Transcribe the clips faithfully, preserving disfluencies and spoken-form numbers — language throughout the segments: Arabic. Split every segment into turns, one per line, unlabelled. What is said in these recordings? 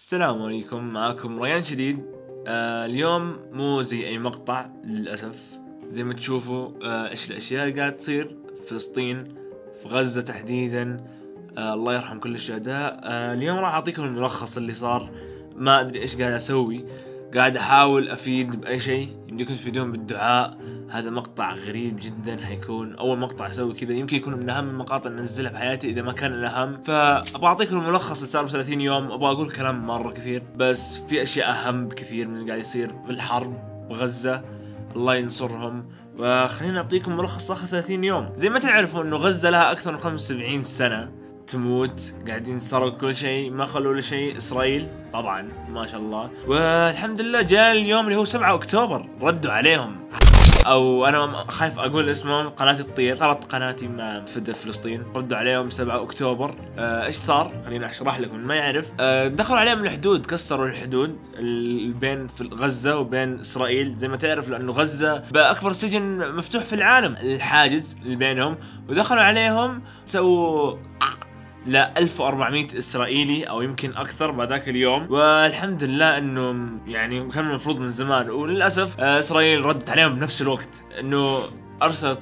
السلام عليكم، معاكم ريان شديد. آه اليوم مو زي اي مقطع للأسف. زي ما تشوفوا آه ايش الاشياء اللي قاعد تصير في فلسطين، في غزة تحديدا. آه الله يرحم كل الشهداء. آه اليوم راح اعطيكم الملخص اللي صار. ما ادري ايش قاعد اسوي، قاعد احاول افيد باي شيء. يمديكم تفيدون بالدعاء. هذا مقطع غريب جدا، حيكون اول مقطع اسوي كذا، يمكن يكون من اهم المقاطع اللي انزلها بحياتي اذا ما كان الاهم. فابغى اعطيكم الملخص اللي صار ب ثلاثين يوم. ابغى اقول كلام مره كثير، بس في اشياء اهم بكثير من اللي قاعد يصير بالحرب بغزه. الله ينصرهم. وخليني اعطيكم ملخص اخر ثلاثين يوم. زي ما تعرفوا انه غزه لها اكثر من خمسة وسبعين سنه تموت، قاعدين سرقوا كل شيء، ما خلوا له شيء. اسرائيل طبعا ما شاء الله، والحمد لله جاء اليوم اللي هو سبعة اكتوبر ردوا عليهم. او انا خايف اقول اسمه، قناتي تطير، غلط قناتي ما فد فلسطين. ردوا عليهم سبعة اكتوبر. آه ايش صار؟ خليني اشرح لكم ما يعرف. آه دخلوا عليهم الحدود، كسروا الحدود بين في غزه وبين اسرائيل. زي ما تعرف لانه غزه باكبر سجن مفتوح في العالم، الحاجز اللي بينهم، ودخلوا عليهم سووا ل ألف وأربعمية اسرائيلي او يمكن اكثر بعد ذاك اليوم. والحمد لله انه يعني كان المفروض من زمان، وللاسف اسرائيل ردت عليهم بنفس الوقت، انه ارسلت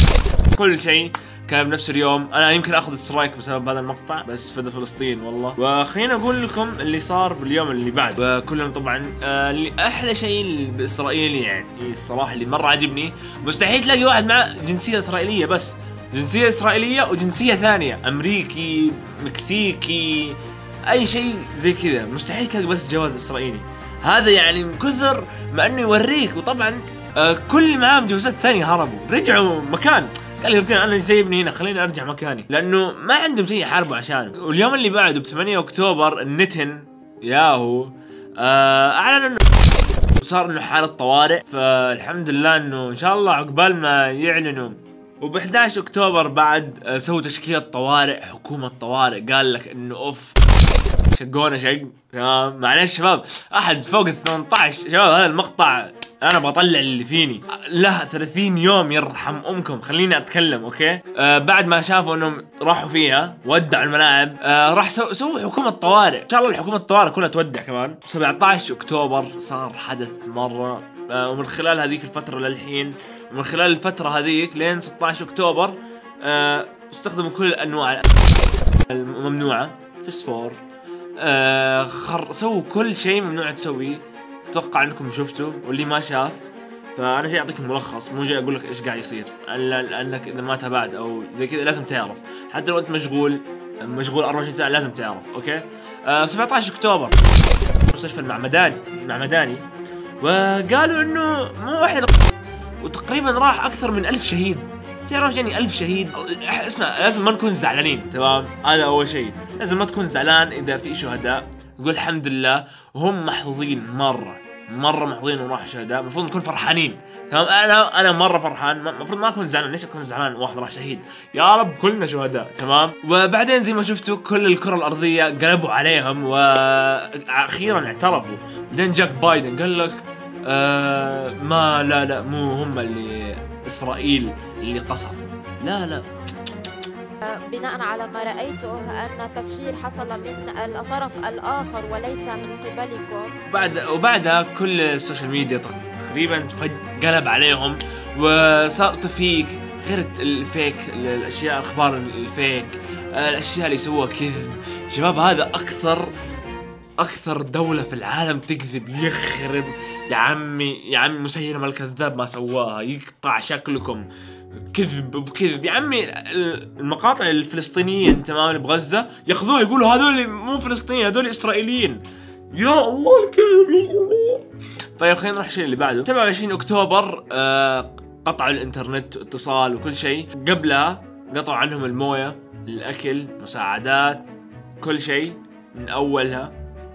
كل شيء كان بنفس اليوم. انا يمكن اخذ سترايك بسبب هذا المقطع، بس فدا فلسطين والله. وخليني اقول لكم اللي صار باليوم اللي بعد. وكلهم طبعا آه اللي احلى شيء باسرائيل يعني الصراحه اللي مره عجبني، مستحيل تلاقي واحد معه جنسيه اسرائيليه، بس جنسية إسرائيلية وجنسية ثانية، أمريكي، مكسيكي، أي شيء زي كذا. مستحيل تلاقي بس جواز إسرائيلي. هذا يعني من كثر ما إنه يوريك. وطبعا آه كل اللي معاهم جوازات ثانية هربوا، رجعوا مكان. قال لي رجال أنا جايبني هنا، خليني أرجع مكاني، لأنه ما عندهم شيء يحاربوا عشانه. واليوم اللي بعده ب ثمانية أكتوبر النتن ياهو آه أعلن إنه صار إنه حالة طوارئ. فالحمد لله إنه إن شاء الله عقبال ما يعلنوا. وب أحد عشر أكتوبر بعد سووا تشكيلة طوارئ، حكومة طوارئ. قال لك انه اوف شقونا شق. تمام معليش شباب، احد فوق ال ثمانية عشر شباب، هذا المقطع انا بطلع اللي فيني. لا ثلاثين يوم يرحم امكم، خليني اتكلم اوكي. آه بعد ما شافوا انهم راحوا فيها ودعوا الملاعب، آه راح سووا سو حكومة طوارئ. ان شاء الله الحكومة الطوارئ كلها تودع كمان. سبعة عشر أكتوبر صار حدث مرة، آه ومن خلال هذيك الفترة للحين، ومن خلال الفترة هذيك لين ستة عشر أكتوبر آه استخدموا كل الأنواع الممنوعة، فسفور، آه خر سووا كل شيء ممنوع تسويه. أتوقع أنكم شفتوا، واللي ما شاف فأنا جاي أعطيكم ملخص، مو جاي أقول لك إيش قاعد يصير، لأنك إذا ما تابعت أو زي كذا لازم تعرف. حتى لو أنت مشغول مشغول أربعة وعشرين ساعة لازم تعرف أوكي. آه سبعة عشر أكتوبر مستشفى المعمداني المعمداني وقالوا إنه مو واحد، وتقريبا راح اكثر من ألف شهيد. تعرف يعني ألف شهيد؟ اسمع، لازم ما نكون زعلانين، تمام؟ هذا اول شيء، لازم ما تكون زعلان اذا في شهداء. قول الحمد لله، وهم محظوظين مره مره محظوظين وراح شهداء. المفروض نكون فرحانين، تمام؟ انا انا مره فرحان، المفروض ما اكون زعلان. ليش اكون زعلان واحد راح شهيد؟ يا رب كلنا شهداء، تمام؟ وبعدين زي ما شفتوا كل الكره الارضيه قلبوا عليهم، واخيرا اعترفوا. بعدين جاك بايدن قال لك آه ما لا لا مو هم اللي إسرائيل اللي قصفوا، لا لا.
بناء على ما رأيته أن التفجير حصل من الطرف الآخر وليس من قبلكم.
بعد وبعدها كل السوشيال ميديا تقريبا قلب عليهم، وصار تفيك غير الفيك، الأشياء الأخبار الفيك، الأشياء اللي يسووها كذب. شباب هذا أكثر أكثر دولة في العالم تكذب، يخرب يا عمي يا عمي. مسيلمة الكذاب ما سواها، يقطع شكلكم كذب بكذب يا عمي. المقاطع الفلسطينيين تمام اللي بغزة ياخذوها يقولوا هذول مو فلسطينيين، هذول إسرائيليين. يا الله الكذب يا الله. طيب خلينا نروح الشيء اللي بعده. سبعة وعشرين أكتوبر آه قطعوا الإنترنت اتصال وكل شيء. قبلها قطعوا عنهم الموية، الأكل، مساعدات، كل شيء من أولها.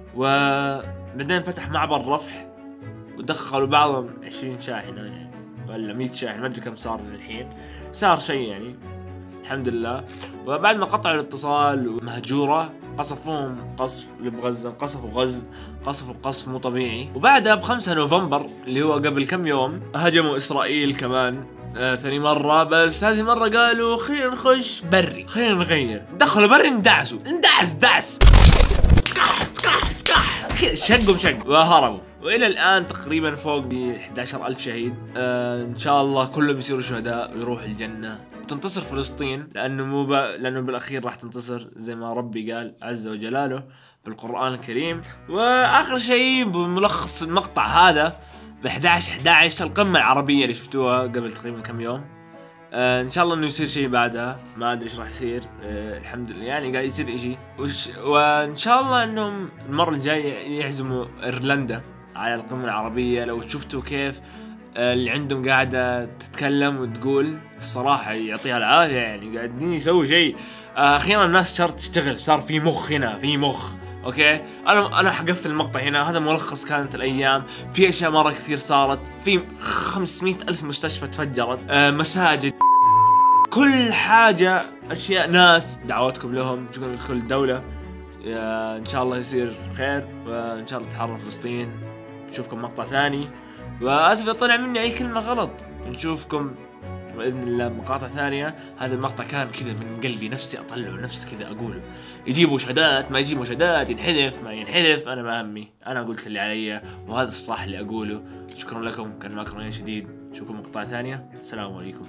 وبعدين فتح معبر رفح ودخلوا بعضهم عشرين شاحنة يعني، ولا مية شاحنة، ما ادري كم صار من الحين. صار شيء يعني الحمد لله. وبعد ما قطعوا الاتصال ومهجورة قصفوهم قصف اللي بغزة، قصفوا غزة، قصفوا قصف مو طبيعي. وبعدها بخمسة نوفمبر اللي هو قبل كم يوم هجموا إسرائيل كمان آه ثاني مرة، بس هذه مرة قالوا خلينا نخش بري، خلينا نغير. دخلوا بري اندعسوا، اندعس دعس كحس كحس كح شقوا بشق وهربوا، والى الان تقريبا فوق ب إحدى عشر ألف شهيد. آه ان شاء الله كلهم يصيروا شهداء ويروحوا الجنه وتنتصر فلسطين، لانه مو ب... لانه بالاخير راح تنتصر زي ما ربي قال عز وجلاله بالقران الكريم. واخر شيء بملخص المقطع هذا، ب إحدى عشر إحدى عشر القمه العربيه اللي شفتوها قبل تقريبا كم يوم، آه ان شاء الله انه يصير شيء بعدها، ما ادري ايش راح يصير. آه الحمد لله يعني قاعد يصير شيء، وان شاء الله انهم المره الجايه يعزموا ايرلندا على القمه العربيه. لو شفتوا كيف آه اللي عندهم قاعده تتكلم وتقول، الصراحه يعطيها العافيه، يعني قاعدين يسووا شيء. آه اخيرا الناس صارت تشتغل، صار في مخ هنا، في مخ. اوكي انا انا حقفل المقطع هنا، هذا ملخص كانت الايام. في اشياء مره كثير صارت، في خمسمئة الف مستشفى تفجرت، آه مساجد، كل حاجه، اشياء، ناس، دعواتكم لهم، شكرا لكل دوله. آه ان شاء الله يصير خير، وان شاء الله تحرر فلسطين. نشوفكم مقطع ثاني، واسف اذا طلع مني اي كلمه غلط. نشوفكم باذن الله مقاطع ثانيه. هذا المقطع كان كذا من قلبي، نفسي اطلعه، نفسي كذا اقوله. يجيبوا شهادات ما يجيبوا شهادات، ينحذف ما ينحذف، انا ما همي، انا قلت اللي علي وهذا الصح اللي اقوله. شكرا لكم، كان معكم ريان شديد. نشوفكم مقطع ثانيه، السلام عليكم.